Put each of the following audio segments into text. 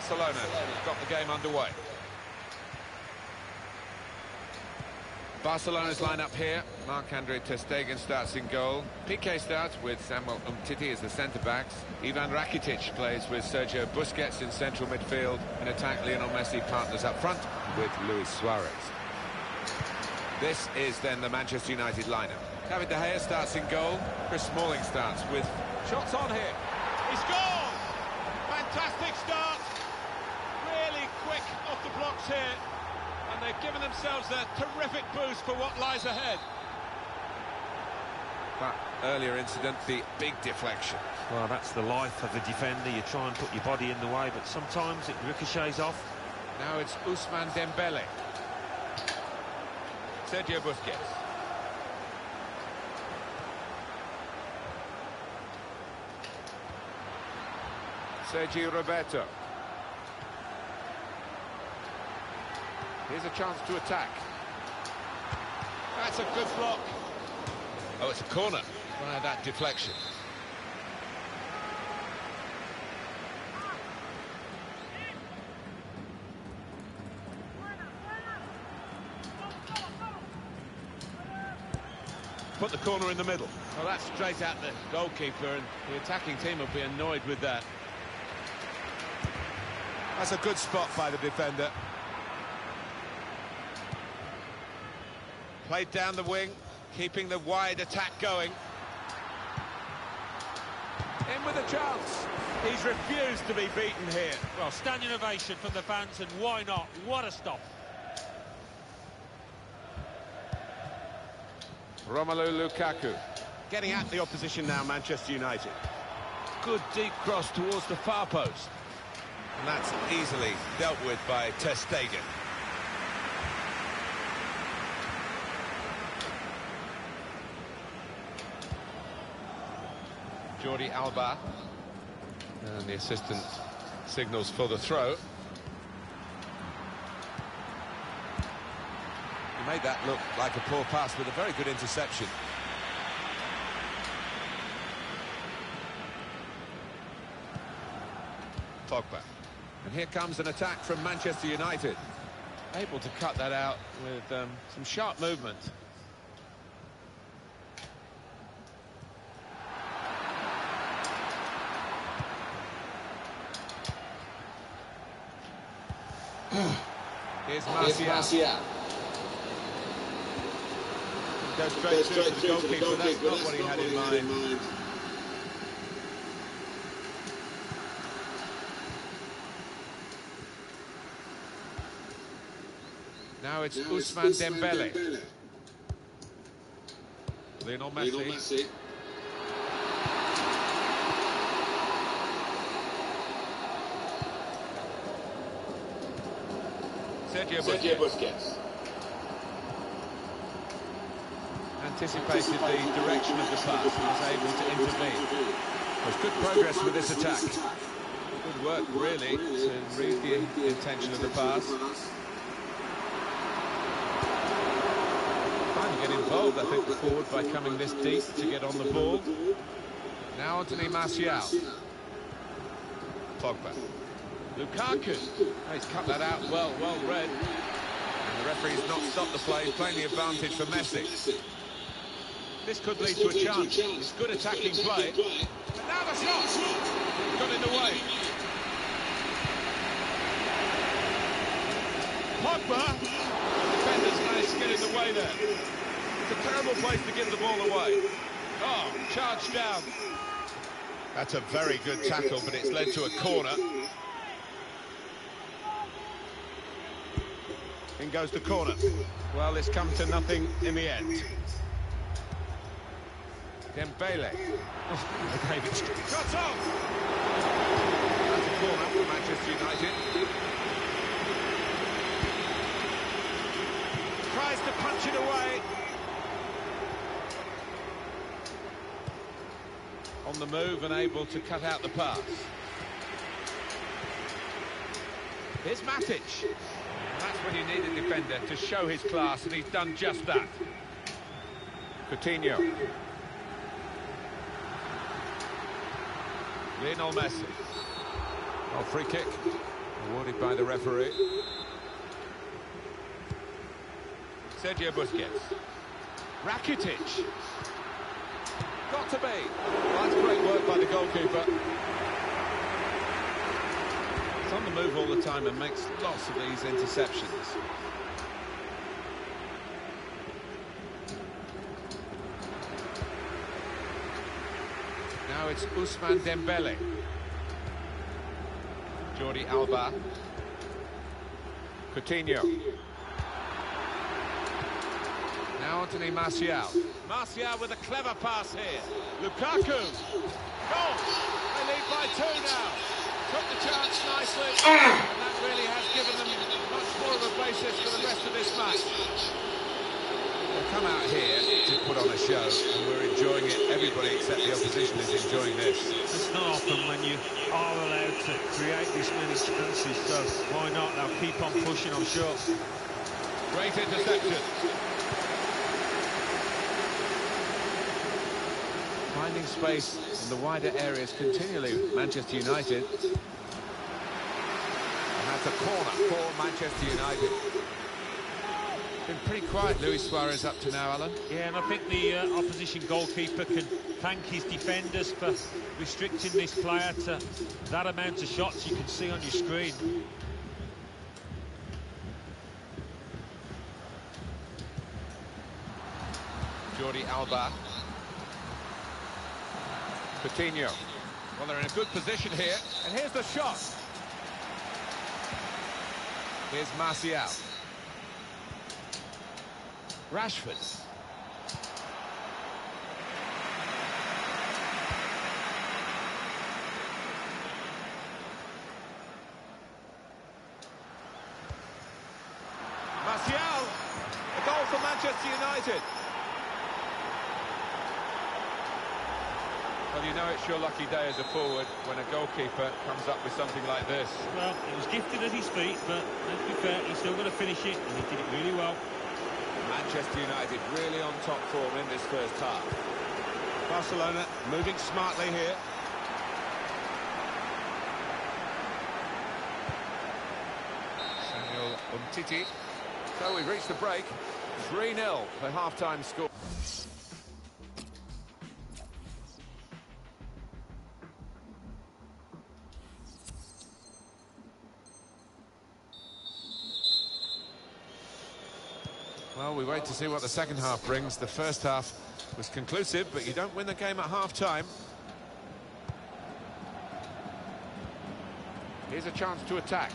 Barcelona got the game underway. Barcelona's line-up here. Marc-Andre ter Stegen starts in goal. Piqué starts with Samuel Umtiti as the centre-backs. Ivan Rakitic plays with Sergio Busquets in central midfield. In attack, Lionel Messi partners up front with Luis Suarez. This is then the Manchester United lineup. David De Gea starts in goal. Chris Smalling starts with shots on here. He's gone! Fantastic start. Really quick off the blocks here. And they've given themselves a terrific boost for what lies ahead. That earlier incident, the big deflection. Well, that's the life of a defender. You try and put your body in the way, but sometimes it ricochets off. Now it's Ousmane Dembele. Sergio Busquets. Sergio Roberto. Here's a chance to attack. That's a good block. Oh, it's a corner via that deflection. Put the corner in the middle. Well, that's straight at the goalkeeper, and the attacking team will be annoyed with that. That's a good spot by the defender. Played down the wing, keeping the wide attack going. In with a chance. He's refused to be beaten here. Well, standing ovation from the fans, and why not? What a stop. Romelu Lukaku. Getting at the opposition now, Manchester United. Good deep cross towards the far post. And that's easily dealt with by ter Stegen. Jordi Alba. And the assistant signals for the throw. He made that look like a poor pass with a very good interception. Pogba. And here comes an attack from Manchester United. Able to cut that out with some sharp movement. Here's Martial. Goes straight through to the goalkeeper. That's not what he had in mind. Now it's Ousmane Dembele. Lionel Messi. Sergio Busquets. Anticipated the direction of the pass and was able to intervene. There's good progress with this attack. Good work, really, to read the intention of the pass. Trying to get involved, I think, the forward by coming this deep to get on the ball. Now Anthony Martial. Pogba. Lukaku. Oh, he's cut that out well read. And the referee's not stopped the play, playing the advantage for Messi. This could lead to a chance. It's good attacking play. And now the shot! Got in the way. Pogba! Defenders managed to get in the way there. It's a terrible place to give the ball away. Oh, charged down. That's a very good tackle, but it's led to a corner. In goes the corner. Well, it's come to nothing in the end. Dembele. Oh, David. Shot off! That's a corner for Manchester United. Tries to punch it away. On the move and able to cut out the pass. Here's Matic. And that's when you need a defender to show his class, and he's done just that. Coutinho. Lionel Messi. Oh, free kick. Awarded by the referee. Sergio Busquets. Rakitic. Got to be. That's great work by the goalkeeper. He's on the move all the time and makes lots of these interceptions. Now it's Ousmane Dembele. Jordi Alba. Coutinho. Now Anthony Martial. Martial with a clever pass here. Lukaku. Goal! They lead by 2 now. Took the chance nicely. And that really has given them much more of a basis for the rest of this match. They've come out here to put on a show, and we're enjoying it. Everybody except the opposition is enjoying this. It's not often when you are allowed to create this many chances, so why not? They'll keep on pushing, I'm sure. Great interception. Finding space in the wider areas continually, Manchester United. And that's a corner for Manchester United. Been pretty quiet, Luis Suarez, up to now, Alan. Yeah, and I think the opposition goalkeeper can thank his defenders for restricting this player to that amount of shots you can see on your screen. Jordi Alba. Coutinho. Well, they're in a good position here. And here's the shot. Here's Martial. Rashford. Martial. A goal for Manchester United. Well, you know it's your lucky day as a forward when a goalkeeper comes up with something like this. Well, it was gifted at his feet, but let's be fair, he's still going to finish it, and he did it really well. Manchester United really on top form in this first half. Barcelona moving smartly here. Samuel Umtiti. So we've reached the break. 3-0 the half-time score. Well, we wait to see what the second half brings. The first half was conclusive, but you don't win the game at half-time. Here's a chance to attack.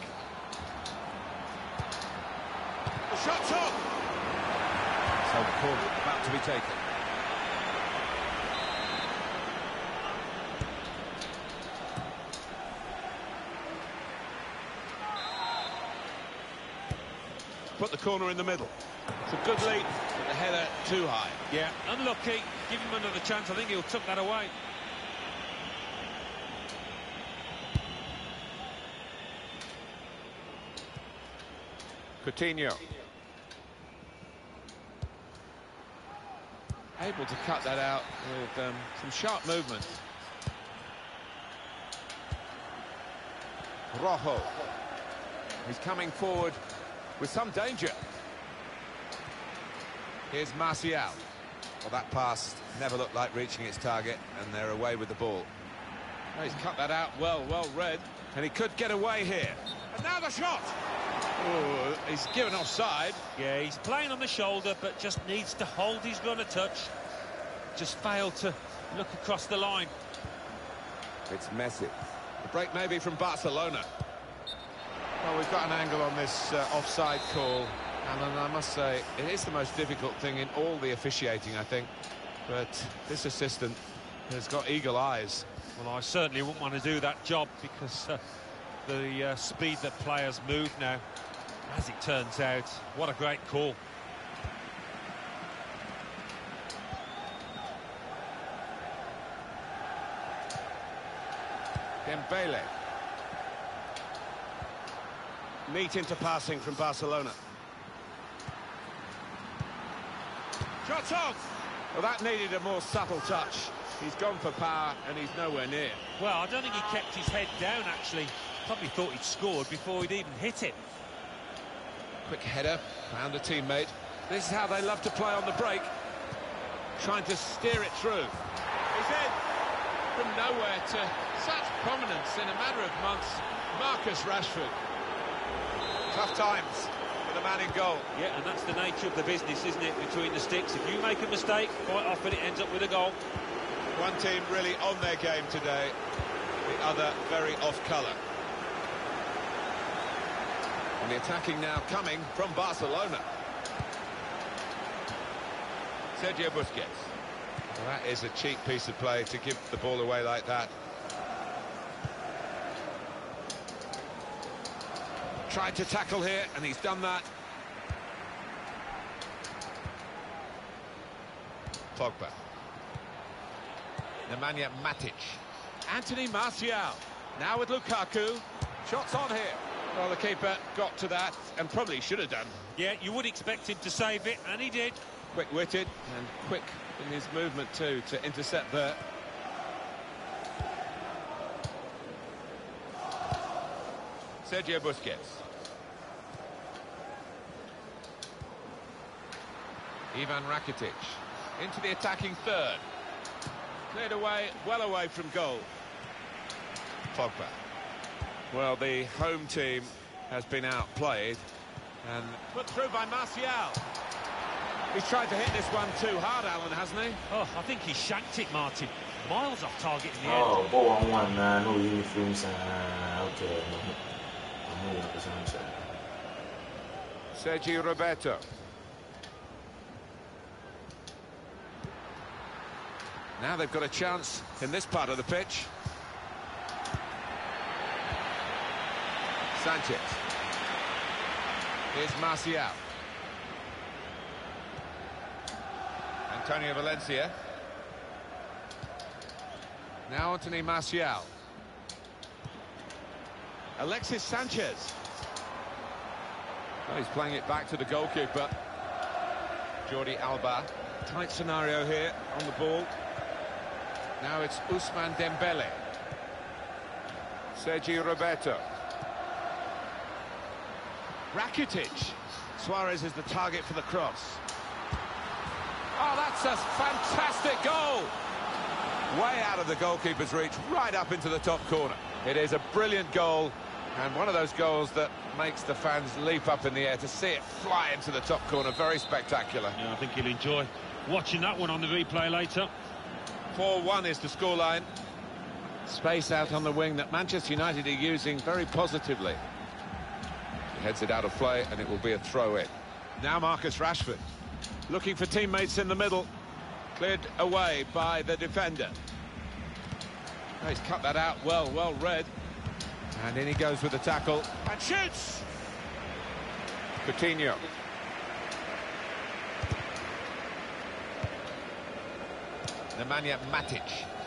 The shot's on! So the corner about to be taken. Put the corner in the middle. It's a good lead, but the header too high. Yeah, unlucky. Give him another chance. I think he'll tuck that away. Coutinho. Able to cut that out with some sharp movement. Rojo. He's coming forward with some danger. Here's Martial. Well, that pass never looked like reaching its target, and they're away with the ball. Oh, he's cut that out well read. And he could get away here. And now the shot! Oh, he's given offside. Yeah, he's playing on the shoulder, but just needs to hold his run a touch. Just failed to look across the line. It's Messi. The break maybe from Barcelona. Well, we've got an angle on this offside call, and I must say, it is the most difficult thing in all the officiating, I think. But this assistant has got eagle eyes. Well, I certainly wouldn't want to do that job because the speed that players move now, as it turns out, what a great call. Dembele. Neat into passing from Barcelona. Shots on! Well, that needed a more subtle touch. He's gone for power and he's nowhere near. Well, I don't think he kept his head down, actually. Probably thought he'd scored before he'd even hit it. Quick header, found a teammate. This is how they love to play on the break. Trying to steer it through. He's in. From nowhere to such prominence in a matter of months, Marcus Rashford. Tough times for the man in goal. Yeah, and that's the nature of the business, isn't it, between the sticks. If you make a mistake, quite often it ends up with a goal. One team really on their game today, the other very off-colour. And the attacking now coming from Barcelona. Sergio Busquets. Well, that is a cheap piece of play to give the ball away like that. Tried to tackle here, and he's done that. Pogba. Nemanja Matic. Anthony Martial. Now with Lukaku. Shots on here. Well, the keeper got to that, and probably should have done. Yeah, you would expect him to save it, and he did. Quick-witted and quick in his movement too to intercept there. Sergio Busquets. Ivan Rakitic into the attacking third. Cleared away, well away from goal. Pogba. Well, the home team has been outplayed and Put through by Martial. He's tried to hit this one too hard, Alan, hasn't he? Oh, I think he shanked it, Martin. Miles off target in the end. Oh, 4-on-1 na no uniform sa hotel. Sergio Roberto. Now they've got a chance in this part of the pitch. Sanchez. Here's Martial. Antonio Valencia. Now Anthony Martial. Alexis Sanchez. Well, he's playing it back to the goalkeeper. Jordi Alba. Tight scenario here on the ball. Now it's Ousmane Dembele. Sergio Roberto. Rakitic. Suarez is the target for the cross. Oh, that's a fantastic goal! Way out of the goalkeeper's reach, right up into the top corner. It is a brilliant goal, and one of those goals that makes the fans leap up in the air to see it fly into the top corner. Very spectacular. Yeah, I think he'll enjoy watching that one on the replay later. 4-1 is the scoreline. Space out on the wing that Manchester United are using very positively. He heads it out of play, and it will be a throw-in. Now Marcus Rashford. Looking for teammates in the middle. Cleared away by the defender. Oh, he's cut that out well read. And in he goes with the tackle. And shoots! Coutinho. Nemanja Matic.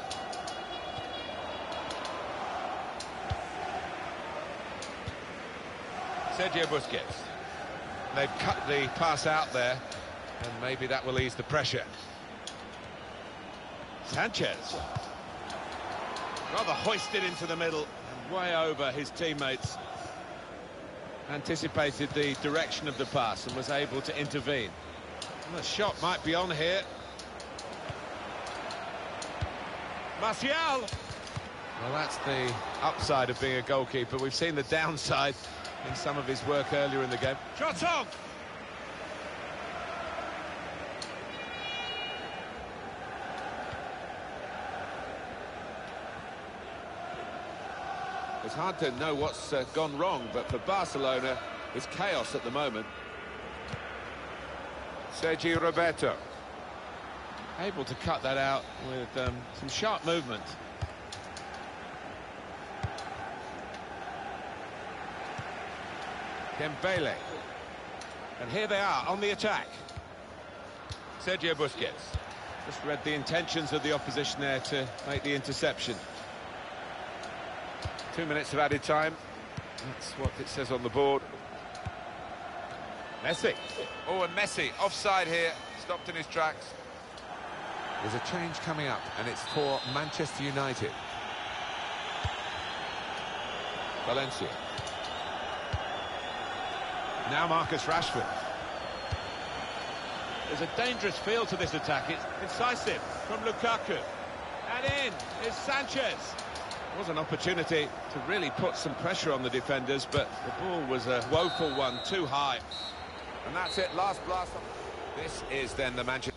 Sergio Busquets. They've cut the pass out there, and maybe that will ease the pressure. Sanchez. Rather hoisted into the middle and way over his teammates. Anticipated the direction of the pass and was able to intervene. And the shot might be on here. Martial! Well, that's the upside of being a goalkeeper. We've seen the downside in some of his work earlier in the game. Shot on! It's hard to know what's gone wrong, but for Barcelona, it's chaos at the moment. Sergio Roberto. Able to cut that out with some sharp movement. Dembele. And here they are on the attack. Sergio Busquets. Just read the intentions of the opposition there to make the interception. 2 minutes of added time. That's what it says on the board. Messi. Oh, and Messi offside here. Stopped in his tracks. There's a change coming up, and it's for Manchester United. Valencia. Now Marcus Rashford. There's a dangerous feel to this attack. It's incisive from Lukaku. And in is Sanchez. Was an opportunity to really put some pressure on the defenders, but the ball was a woeful one, too high. And that's it, last blast. This is then the Manchester.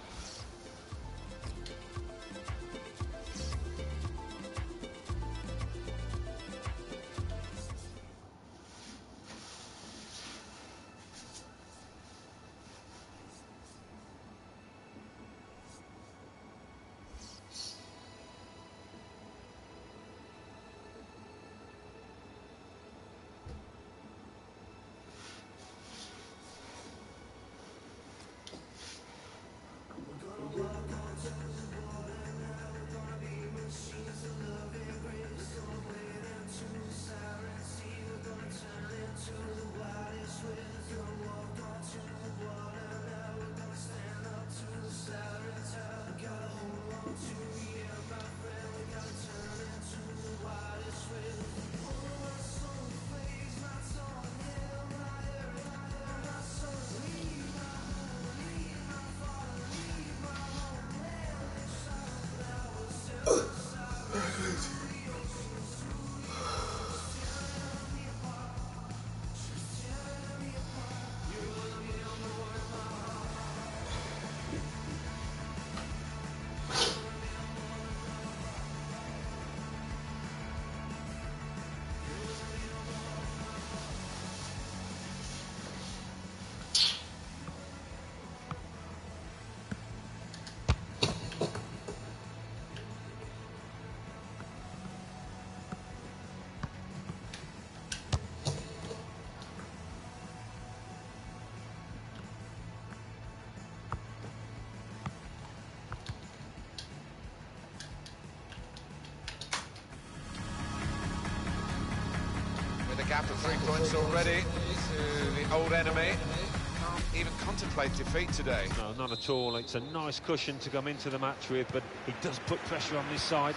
Gap of 3 points already to the old enemy. Can't even contemplate defeat today. No, not at all. It's a nice cushion to come into the match with, but he does put pressure on this side.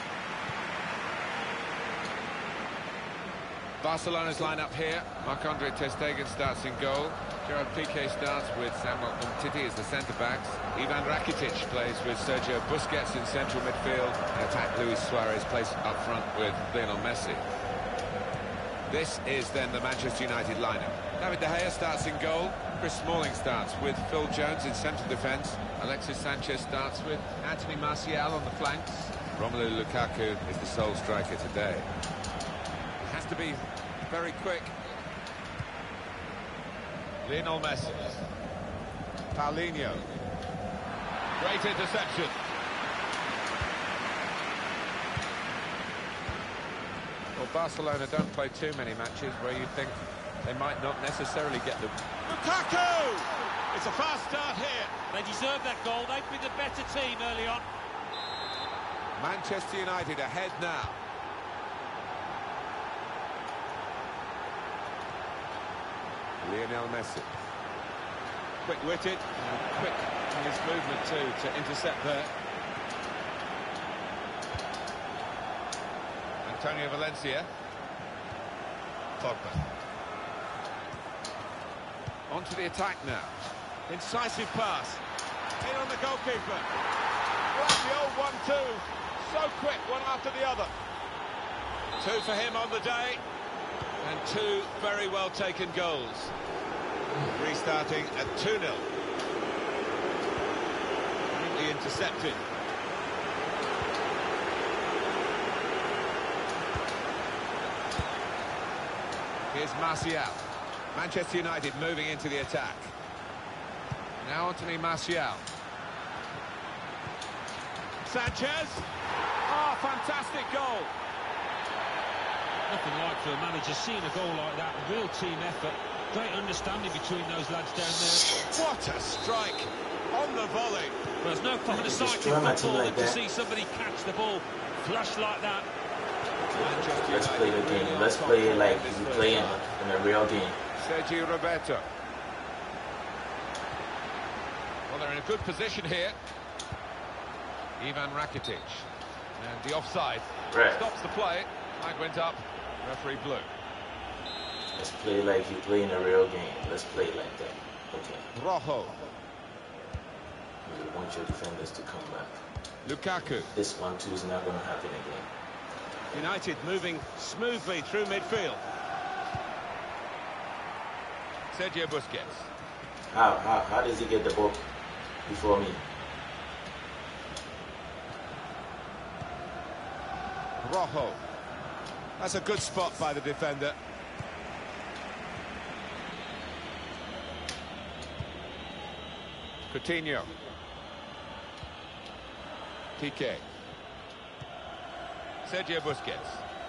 Barcelona's line-up here. Marc-Andre ter Stegen starts in goal. Gerard Piqué starts with Samuel Umtiti as the centre-backs. Ivan Rakitic plays with Sergio Busquets in central midfield. In attack, Luis Suarez plays up front with Lionel Messi. This is then the Manchester United lineup. David De Gea starts in goal. Chris Smalling starts with Phil Jones in central defence. Alexis Sanchez starts with Anthony Martial on the flanks. Romelu Lukaku is the sole striker today. He has to be very quick. Lionel Messi. Paulinho. Great interception. Well, Barcelona don't play too many matches where you think they might not necessarily get them. Lukaku! It's a fast start here. They deserve that goal. They've been the better team early on. Manchester United ahead now. Lionel Messi. Quick-witted and quick in his movement too to intercept there. Antonio Valencia. Pogba. On to the attack now. Incisive pass. In on the goalkeeper. Like the old 1-2. So quick, one after the other. 2 for him on the day. And 2 very well taken goals. Restarting at 2-0. Neatly intercepted. Here's Martial. Manchester United moving into the attack. Now Anthony Martial. Sanchez. Oh, fantastic goal. Nothing like for a manager seeing a goal like that. Real team effort. Great understanding between those lads down there. What a strike on the volley. Well, there's no finer sight in football than to see somebody catch the ball flush like that. Let's play the game. Let's play it like we play in a real game. Sergio Roberto. Well, they're in a good position here. Ivan Rakitic. And the offside Right. stops the play. Flag went up. Referee blew. Let's play like you play in a real game. Let's play like that. Okay. Rojo. You want your defenders to come back. Lukaku. This 1-2 is not going to happen again. United moving smoothly through midfield. Sergio Busquets. How does he get the ball before me? Rojo. That's a good spot by the defender. Coutinho. Piqué. Sergio Busquets.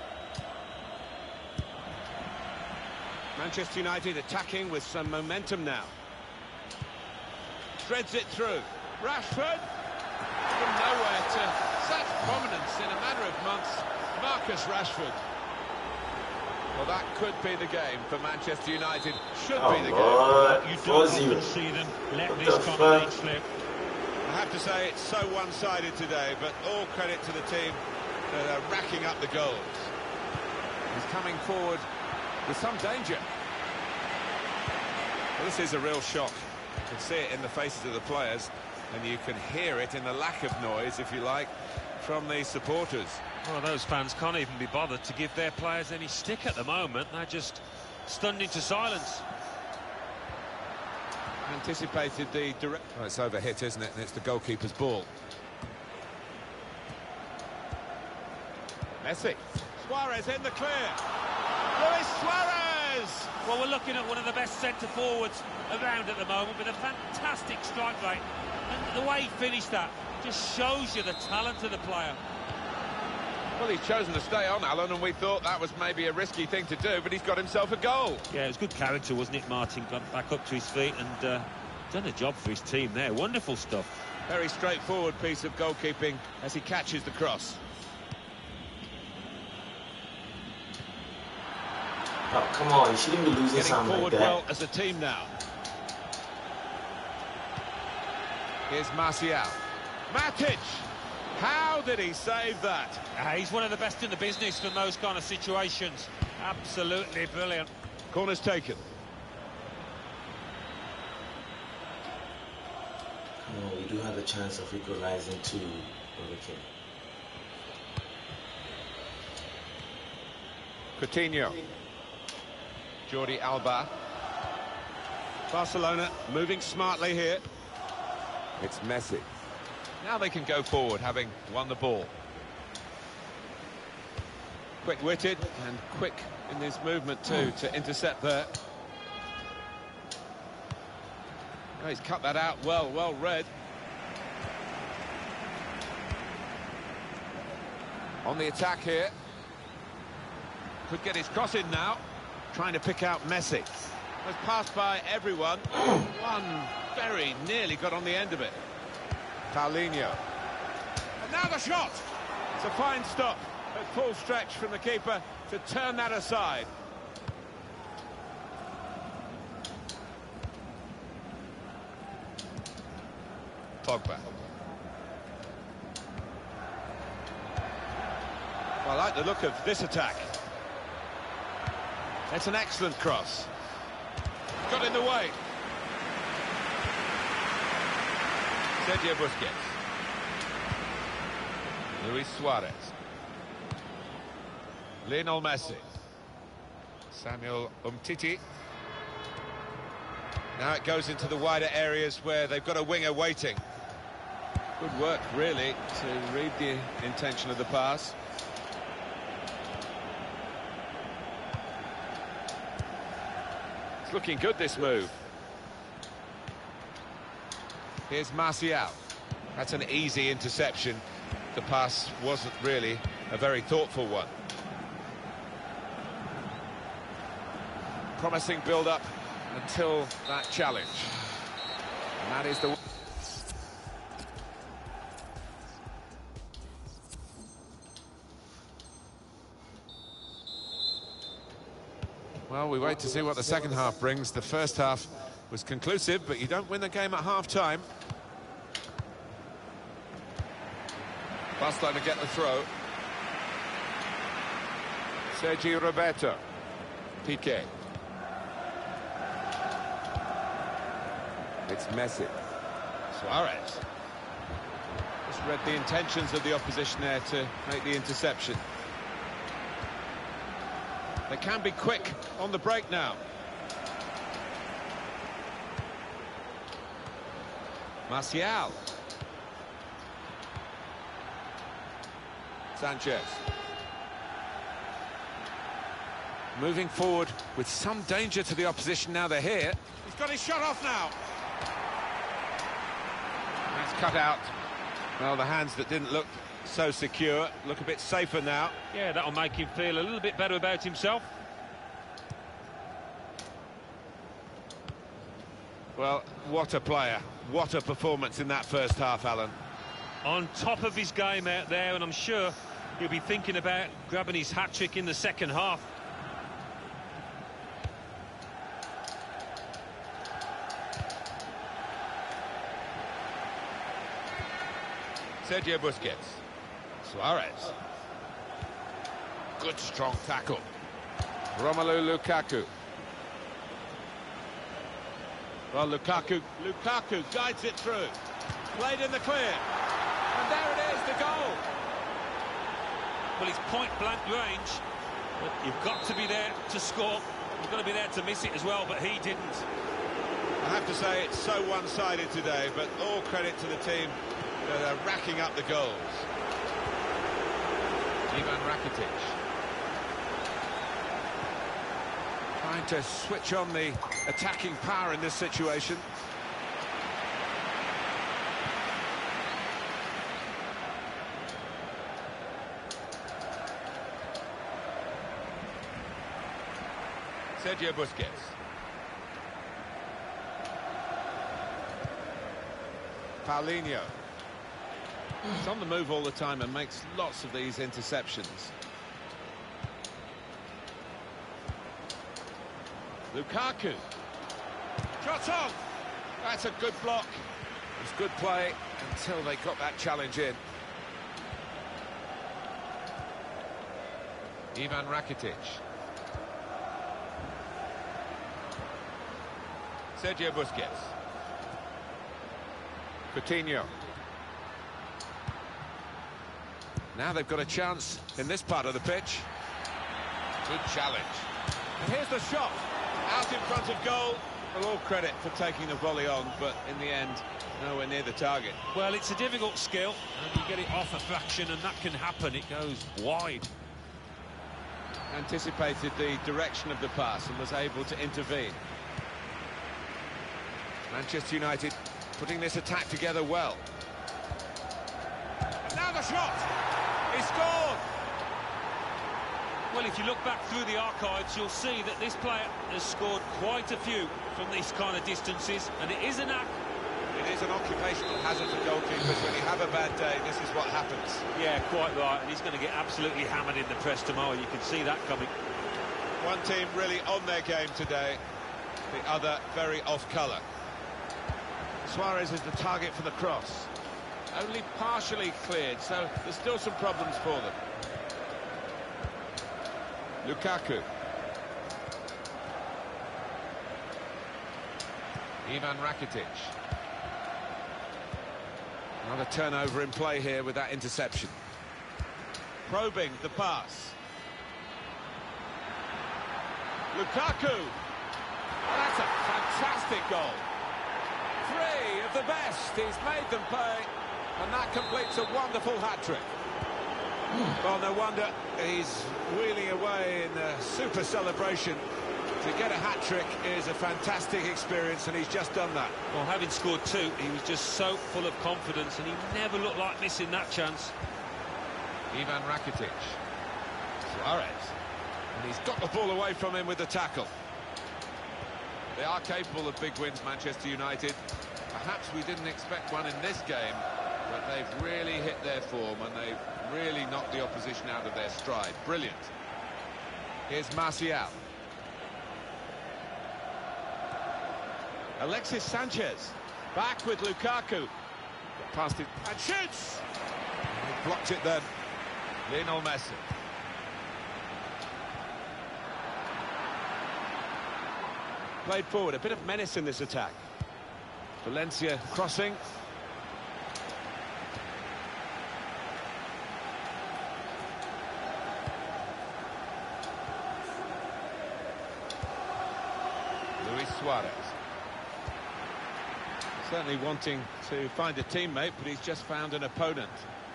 Manchester United attacking with some momentum now. Threads it through. Rashford. From nowhere to such prominence in a matter of months. Marcus Rashford. Well, that could be the game for Manchester United. Should Oh, be the Lord. game. You don't 4-0. often see them let What this the combination fuck? slip. I have to say it's so one-sided today, but all credit to the team that are racking up the goals. He's coming forward with some danger. Well, this is a real shock. You can see it in the faces of the players, and you can hear it in the lack of noise, if you like, from the supporters. Well, those fans can't even be bothered to give their players any stick at the moment. They're just stunned into silence. Anticipated the direct... Well, it's overhit, isn't it? And it's the goalkeeper's ball. Messi. Suarez in the clear. Luis Suarez! Well, we're looking at one of the best centre-forwards around at the moment with a fantastic strike rate. And the way he finished that just shows you the talent of the player. Well, he's chosen to stay on, Alan, and we thought that was maybe a risky thing to do, but he's got himself a goal. Yeah, it was good character, wasn't it, Martin? Got back up to his feet and done a job for his team there. Wonderful stuff. Very straightforward piece of goalkeeping as he catches the cross. Oh, come on. You shouldn't be losing Getting something like forward that. well as a team now. Here's Martial. Matic! How did he save that? He's one of the best in the business from those kind of situations. Absolutely brilliant. Corner's taken. Come on, we do have a chance of equalizing too. Okay. Coutinho. Jordi Alba. Barcelona moving smartly here. It's Messi. Now they can go forward, having won the ball. Quick-witted and quick in his movement too to intercept there. Oh, he's cut that out well read. On the attack here. Could get his cross in now. Trying to pick out Messi. Was passed by everyone. One very nearly got on the end of it. Paulinho. And now the shot. It's a fine stop at full stretch from the keeper to turn that aside. Pogba. Well, I like the look of this attack. It's an excellent cross. Got in the way. Sergio Busquets. Luis Suarez. Lionel Messi. Samuel Umtiti. Now it goes into the wider areas where they've got a winger waiting. Good work, really, to read the intention of the pass. It's looking good, this move. Here's Martial. That's an easy interception. The pass wasn't really a very thoughtful one. Promising build-up until that challenge. And that is the... Well, we wait to see what the second half brings. The first half was conclusive, but you don't win the game at half-time. Barcelona get the throw. Sergi Roberto. Piqué. It's Messi. Suarez. Just read the intentions of the opposition there to make the interception. They can be quick on the break now. Martial. Sanchez. Moving forward with some danger to the opposition now they're here. He's got his shot off now. That's cut out. Well, the hands that didn't look so secure look a bit safer now. Yeah, that'll make him feel a little bit better about himself. Well, what a player. What a performance in that first half, Alan. On top of his game out there, and I'm sure he'll be thinking about grabbing his hat-trick in the second half. Sergio Busquets. Suarez. Good strong tackle. Romelu Lukaku. Well, Lukaku guides it through. Played in the clear. And there it is, the goal. Well, it's point-blank range, but you've got to be there to score. You've got to be there to miss it as well, but he didn't. I have to say it's so one-sided today, but all credit to the team. They're racking up the goals. Ivan Rakitic. Trying to switch on the attacking power in this situation. Sergio Busquets. Paulinho. He's on the move all the time and makes lots of these interceptions. Lukaku. Shot on. That's a good block. It was good play until they got that challenge in. Ivan Rakitic. Sergio Busquets. Coutinho. Now they've got a chance in this part of the pitch. Good challenge. And here's the shot. Out in front of goal. Well, all credit for taking the volley on, but in the end, nowhere near the target. Well, it's a difficult skill, and you get it off a fraction, and that can happen. It goes wide. Anticipated the direction of the pass and was able to intervene. Manchester United putting this attack together well. Now the shot! He scored! Well, if you look back through the archives, you'll see that this player has scored quite a few from these kind of distances, and it is an act. It is an occupational hazard for goalkeepers. When you have a bad day, this is what happens. Yeah, quite right, and he's going to get absolutely hammered in the press tomorrow. You can see that coming. One team really on their game today, the other very off-colour. Suarez is the target for the cross. Only partially cleared, so there's still some problems for them. Lukaku. Ivan Rakitic. Another turnover in play here with that interception. Probing the pass. Lukaku! That's a fantastic goal. Three of the best. He's made them pay, and that completes a wonderful hat-trick. Well, no wonder he's wheeling away in a super celebration. To get a hat-trick is a fantastic experience, and he's just done that. Well, having scored two, he was just so full of confidence, and he never looked like missing that chance. Ivan Rakitic. Suarez. And he's got the ball away from him with the tackle. They are capable of big wins, Manchester United. Perhaps we didn't expect one in this game, but they've really hit their form, and they've really knocked the opposition out of their stride. Brilliant. Here's Martial. Alexis Sanchez. Back with Lukaku. Past it. And shoots! He blocked it then. Lionel Messi. Played forward. A bit of menace in this attack. Valencia crossing. Luis Suarez. Certainly wanting to find a teammate, but he's just found an opponent.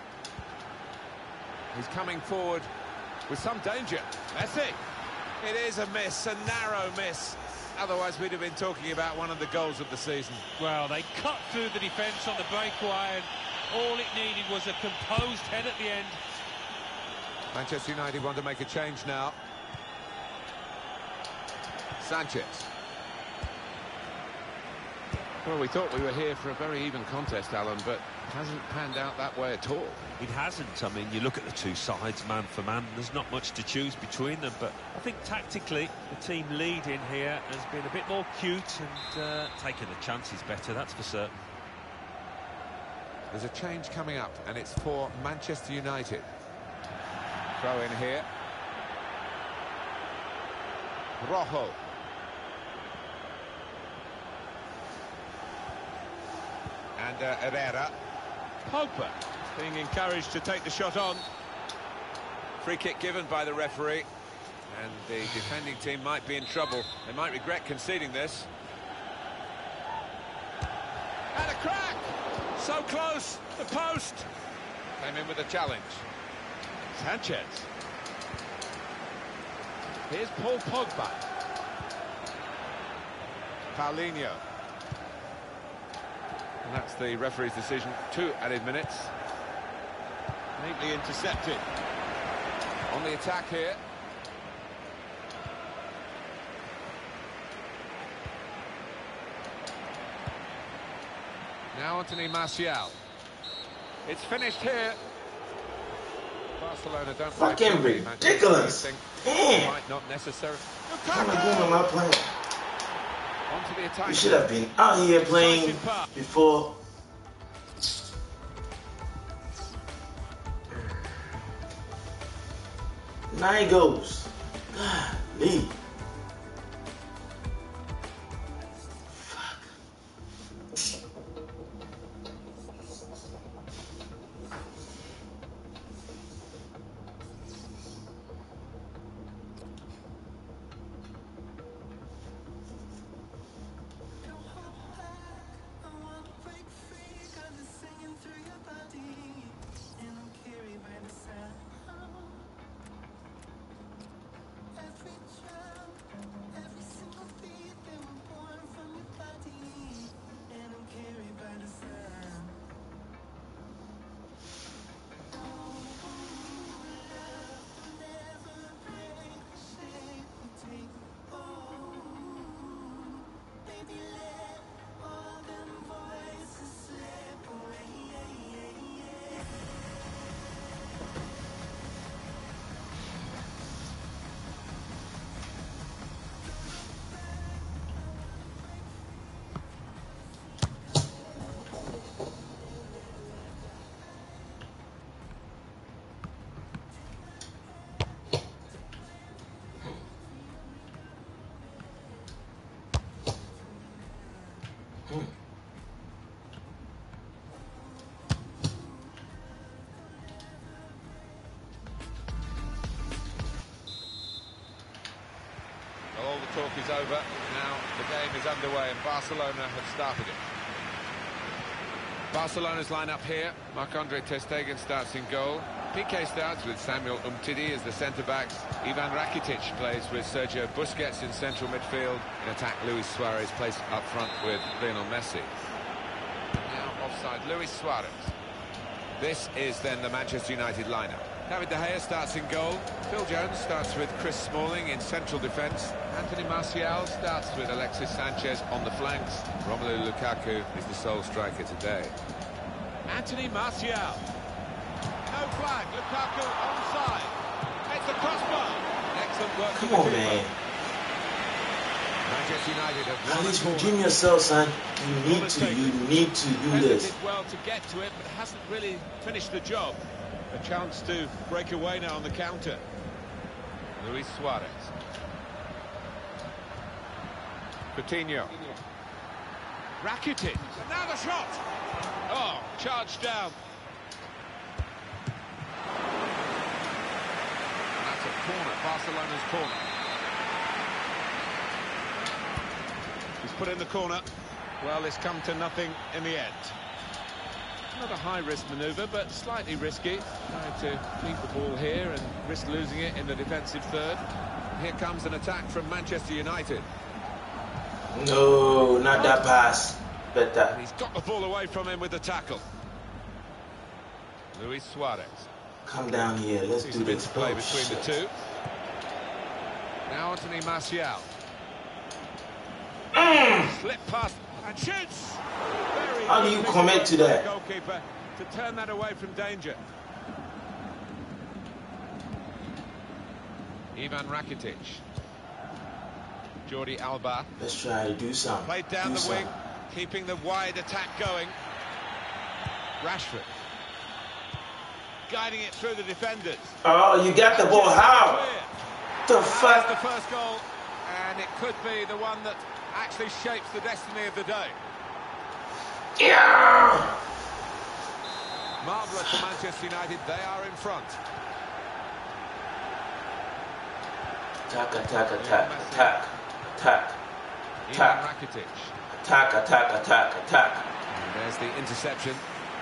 He's coming forward with some danger. Messi. It is a miss, a narrow miss. Otherwise, we'd have been talking about one of the goals of the season. Well, they cut through the defence on the breakaway, and all it needed was a composed head at the end. Manchester United want to make a change now. Sanchez. Well, we thought we were here for a very even contest, Alan, but it hasn't panned out that way at all. It hasn't. I mean, you look at the two sides, man for man, there's not much to choose between them, but I think tactically, the team lead in here has been a bit more cute and taking the chances better, that's for certain. There's a change coming up, and it's for Manchester United. Throw in here. Rojo. And Herrera. Pogba being encouraged to take the shot on. Free kick given by the referee. And the defending team might be in trouble. They might regret conceding this. And a crack! So close, the post. Came in with a challenge. Sanchez. Here's Paul Pogba. Paulinho. And that's the referee's decision. 2 added minutes. Neatly intercepted. On the attack here. Now Anthony Martial. It's finished here. Barcelona don't play fucking ridiculous. Damn. Might not necessarily. What am I doing with my plan? Onto the attack. You should have been out here playing before. Nine goals. Golly. All the talk is over. Now the game is underway and Barcelona have started it. Barcelona's lineup here. Marc-Andre ter Stegen starts in goal. Piqué starts with Samuel Umtiti as the centre-backs. Ivan Rakitic plays with Sergio Busquets in central midfield. In attack, Luis Suarez plays up front with Lionel Messi. Now offside, Luis Suarez. This is then the Manchester United lineup. David De Gea starts in goal. Phil Jones starts with Chris Smalling in central defence. Anthony Martial starts with Alexis Sanchez on the flanks. Romelu Lukaku is the sole striker today. Anthony Martial. No flag, Lukaku onside. It's a crossbar. Excellent work. Come on, man. Manchester United have At won least the redeem yourself, son. You need to do this. Did well to get to it, but hasn't really finished the job. A chance to break away now on the counter. Luis Suarez. Coutinho. Rakitic. And now the shot. Oh, charged down. And that's a corner, Barcelona's corner. He's put in the corner. Well, it's come to nothing in the end. Not a high-risk manoeuvre, but slightly risky. Trying to keep the ball here and risk losing it in the defensive third. Here comes an attack from Manchester United. No, not that pass. Better. And he's got the ball away from him with the tackle. Luis Suarez. Come down here. Let's Sees do a bit this. to play Oh, between shit. the two. Now Anthony Martial. Slip past and shoots. Very How do you good commit to that? goalkeeper to turn that away from danger. Ivan Rakitic. Jordi Alba. Let's try to do something. Played down Do the something. wing, keeping the wide attack going. Rashford. Guiding it through the defenders. Oh, you got the ball. How? Clear. The That's fuck? the first goal, and it could be the one that actually shapes the destiny of the day. Yeah! Marvellous for Manchester United. They are in front. Attack, attack, attack, attack, attack, Ivan attack, Rakitic. attack, attack, attack, attack. And there's the interception.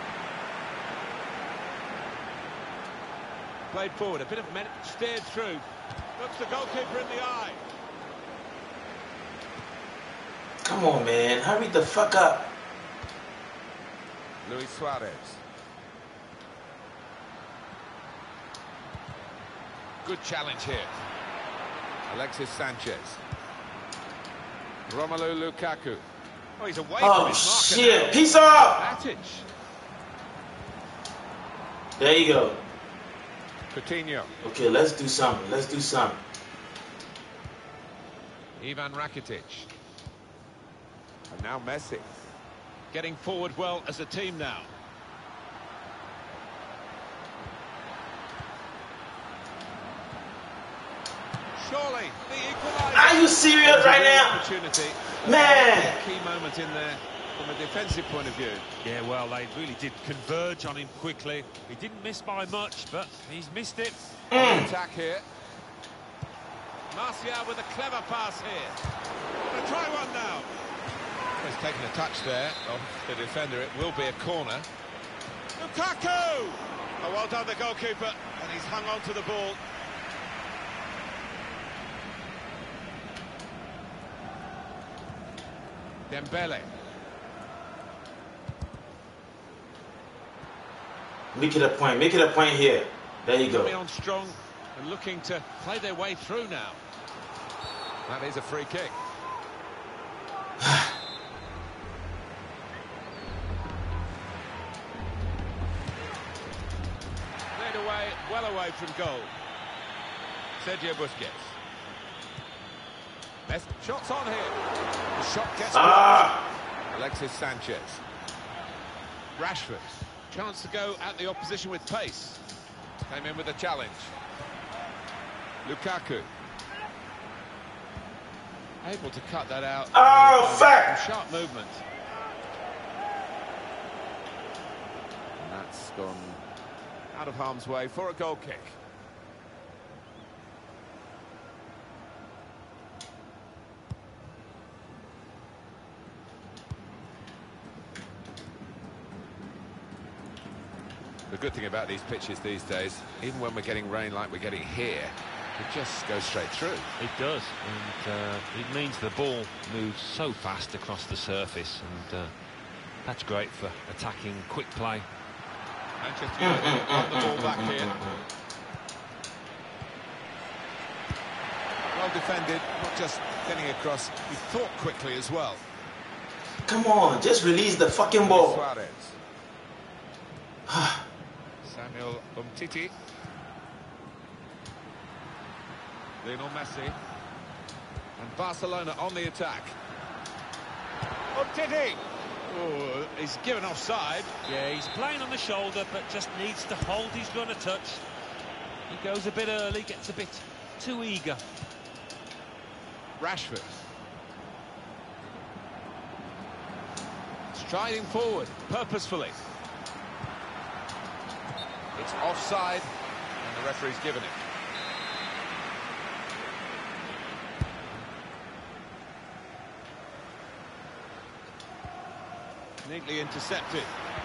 Played forward, a bit of steered through. Looks the goalkeeper in the eye. Come on, man. Hurry the fuck up. Luis Suarez. Good challenge here. Alexis Sanchez. Romelu Lukaku. Oh, he's away from Oh, his marker shit. now. Peace off. Matic. There you go. Coutinho. Okay, let's do something. Let's do something. Ivan Rakitic. And now Messi. Getting forward well as a team now. Surely the equaliser. Are you serious right now? Opportunity. Man. Key moment in there from a defensive point of view. Yeah, well, they really did converge on him quickly. He didn't miss by much, but he's missed it. Attack here. Martial with a clever pass here. Gonna try one now. He's taken a touch there off the defender. It will be a corner. Lukaku! Oh, well done, the goalkeeper. And he's hung on to the ball. Dembele. Make it a point. Make it a point here. There you Coming go. on strong and looking to play their way through now. That is a free kick. Played away, well away from goal. Sergio Busquets. Messi. Shots on here. The shot gets Ah! Alexis Sanchez. Rashford. Chance to go at the opposition with pace. Came in with a challenge. Lukaku. Able to cut that out. Oh, fuck! Sharp movement. And that's gone out of harm's way for a goal kick. The good thing about these pitches these days, even when we're getting rain like we're getting here, it just goes straight through. It does, and it means the ball moves so fast across the surface, and that's great for attacking quick play. Manchester United on the ball back here. Well defended, not just getting across, he thought quickly as well. Come on, just release the fucking ball. Suarez. Samuel Umtiti. Lionel Messi. And Barcelona on the attack. Umtiti. Oh, he's given offside. Yeah, he's playing on the shoulder, but just needs to hold his run a touch. He goes a bit early, gets a bit too eager. Rashford. Striding forward, purposefully. It's offside, and the referee's given it. Neatly intercepted.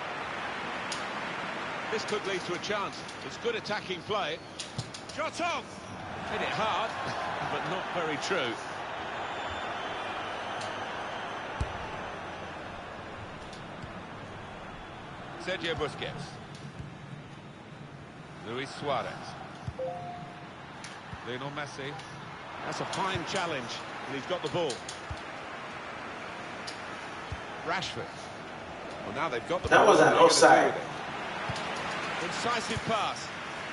This could lead to a chance. It's good attacking play. Shot on! Hit it hard, but not very true. Sergio Busquets. Luis Suarez. Lionel Messi. That's a fine challenge, and he's got the ball. Rashford. Well, now they've got the That ball. was an offside. Incisive pass.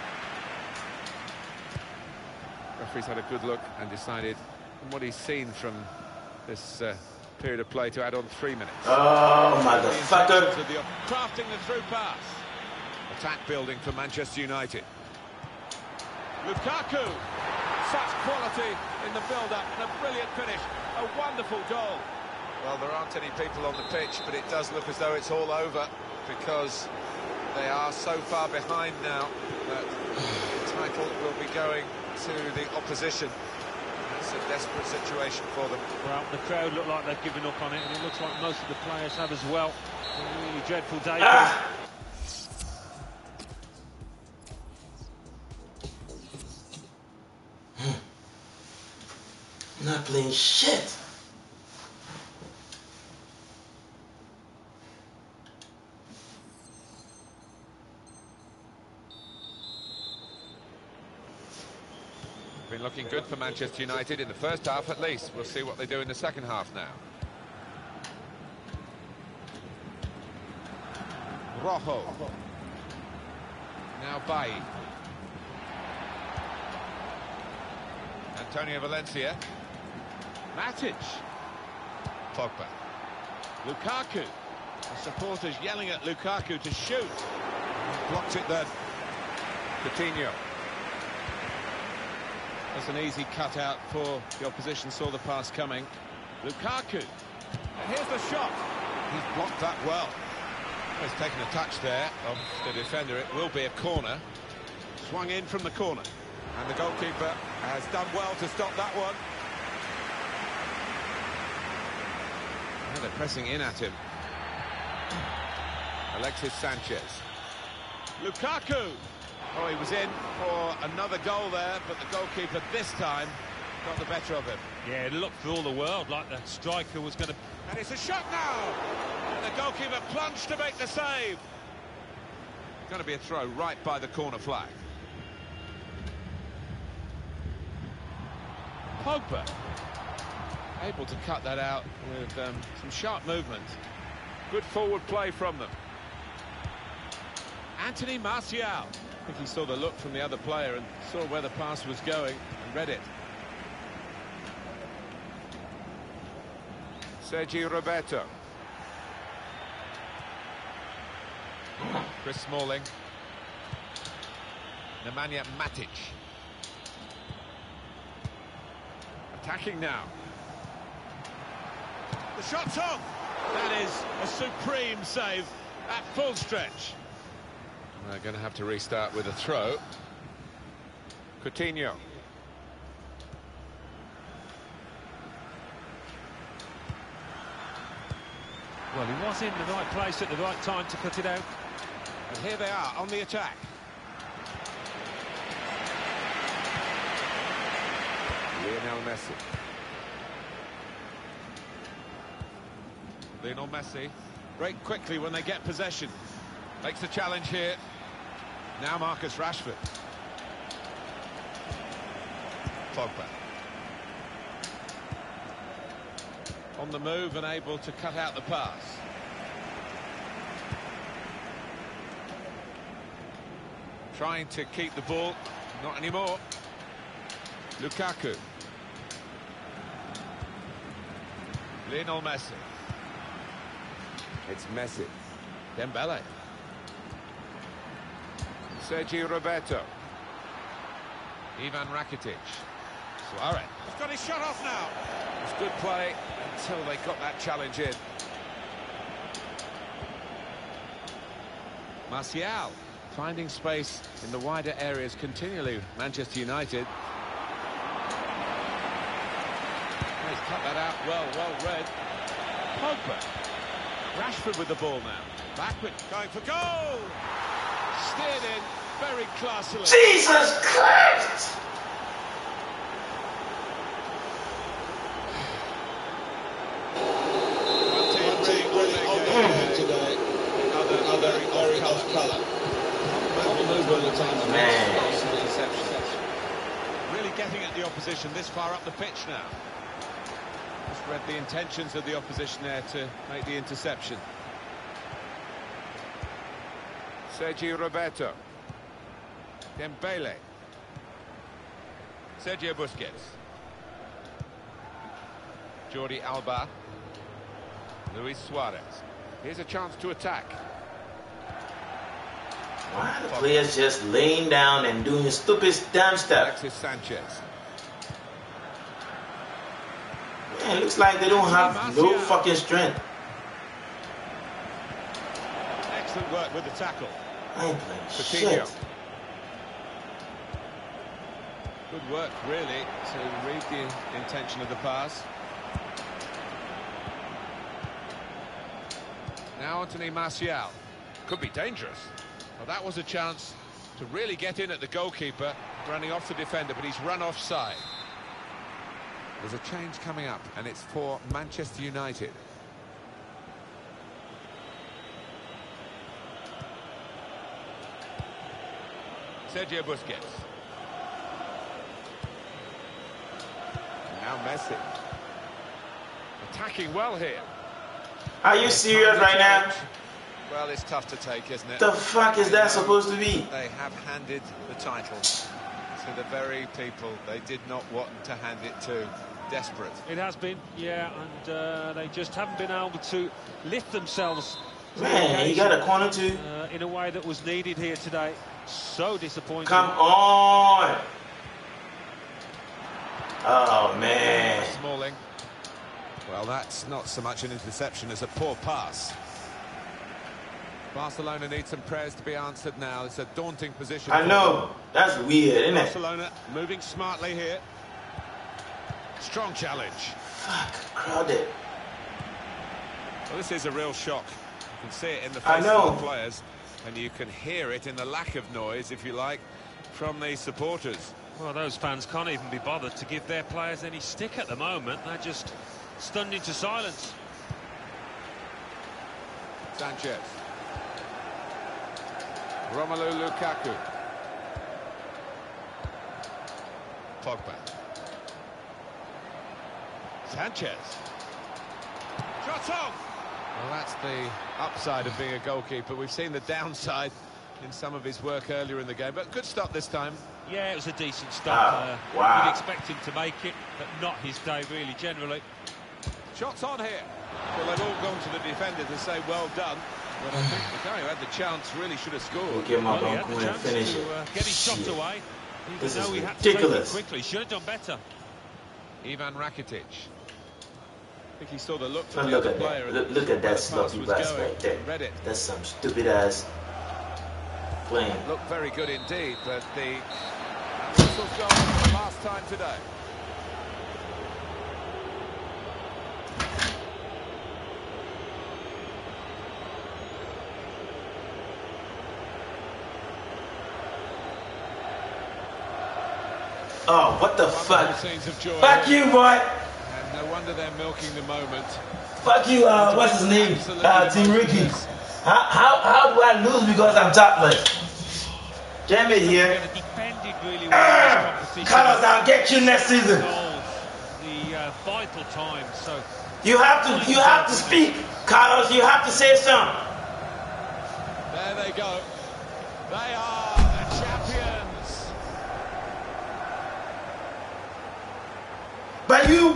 Referee's had a good look and decided, from what he's seen from this period of play, to add on 3 minutes. Oh, motherfucker. Crafting the through pass. Attack building for Manchester United. Lukaku. Such quality in the build-up and a brilliant finish. A wonderful goal. Well, there aren't any people on the pitch, but it does look as though it's all over, because they are so far behind now that the title will be going to the opposition. It's a desperate situation for them. Well, the crowd look like they've given up on it, and it looks like most of the players have as well. A really dreadful day. Not playing shit. Been looking good for Manchester United in the first half at least. We'll see what they do in the second half now. Rojo. Now Bailly. Antonio Valencia. Matic. Pogba. Lukaku. The supporters yelling at Lukaku to shoot. Blocked it then. Coutinho. That's an easy cutout for the opposition, saw the pass coming. Lukaku. And here's the shot. He's blocked that well. He's taken a touch there of the defender. It will be a corner. Swung in from the corner. And the goalkeeper has done well to stop that one. Now they're pressing in at him. Alexis Sanchez. Lukaku. Oh, he was in for another goal there, but the goalkeeper this time got the better of him. Yeah, it looked for all the world like the striker was going to... And it's a shot now! And the goalkeeper plunged to make the save. Going to be a throw right by the corner flag. Pogba. Able to cut that out with some sharp movement. Good forward play from them. Anthony Martial. I think he saw the look from the other player and saw where the pass was going and read it. Sergi Roberto. Chris Smalling. Nemanja Matic. Attacking now. The shot's on! That is a supreme save at full stretch. They're going to have to restart with a throw. Coutinho. Well, he was in the right place at the right time to cut it out. And here they are on the attack. Lionel Messi. Lionel Messi Break quickly when they get possession. makes the challenge here. Now Marcus Rashford. Pogba. On the move and able to cut out the pass. Trying to keep the ball. Not anymore. Lukaku. Lionel Messi. It's Messi. Dembele. Sergi Roberto. Ivan Rakitic. Suarez. He's got his shot off now. It's good play until they got that challenge in. Martial finding space in the wider areas continually. Manchester United. He's cut that out well read. Pogba. Rashford with the ball now. Backward, going for goal. Steered in very classily. Jesus Christ! Really getting at the opposition this far up the pitch now. Just read the intentions of the opposition there to make the interception. Sergio Roberto. Dembele. Sergio Busquets. Jordi Alba. Luis Suarez. Here's a chance to attack. Why are the players just laying down and doing stupid damn stuff? Alexis Sanchez. Man, it looks like they don't have no fucking strength. Excellent work with the tackle. I ain't playing Coutinho. shit. Good work, really, to read the intention of the pass. Now Anthony Martial. Could be dangerous. Well, that was a chance to really get in at the goalkeeper, running off the defender, but he's run offside. There's a change coming up, and it's for Manchester United. Sergio Busquets. Now Messi. Attacking well here. Are you serious right now? Well, it's tough to take, isn't it? The fuck is that supposed to be? They have handed the title to the very people they did not want to hand it to. Desperate. It has been, yeah, and they just haven't been able to lift themselves. Man, he got a corner too. In a way that was needed here today. So disappointing. Come on! Oh man. Smalling. Well, that's not so much an interception as a poor pass. Barcelona need some prayers to be answered now. It's a daunting position. I know. That's weird, isn't it? Barcelona moving smartly here. Strong challenge. Fuck, crowded. Well, this is a real shock. You can see it in the I faces know. of the players, and you can hear it in the lack of noise, if you like, from the supporters. Well, those fans can't even be bothered to give their players any stick at the moment. They're just stunned into silence. Sanchez. Romelu Lukaku. Pogba. Sanchez. Shot on! Well, that's the upside of being a goalkeeper. We've seen the downside in some of his work earlier in the game, but good stop this time. Yeah, it was a decent start. Wow. You'd expect him to make it, but not his day, really, generally. Shots on here. Well, they've all gone to the defender to say well done, but I think the guy who had the chance really should have scored. Look at my Well, he had uncle the and chance finish to it. get his shot Shit. away, even This though is he had to take it ridiculous. quickly. Should have done better. Ivan Rakitic. I think he saw the look But from the look other at player. that. Look at that where the pass sloppy was pass going. right there. Read it. That's some stupid ass playing. Looked very good indeed, but the whistle's gone for the last time today. Oh, what the fuck? Scenes of joy Fuck here. you, boy. And no wonder they're milking the moment. Fuck you, what's his name? Team Ricky. How do I lose because I'm topless? Jam it here. Defended really well in this competition. Carlos, I'll get you next season. Goals, the vital time. So You have to speak. Carlos, you have to say something. There they go. They are the champions. But you...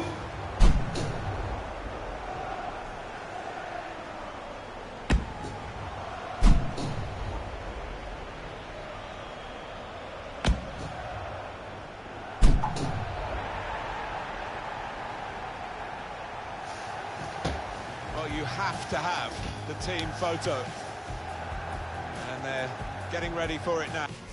Well, you have to have the team photo. And getting ready for it now.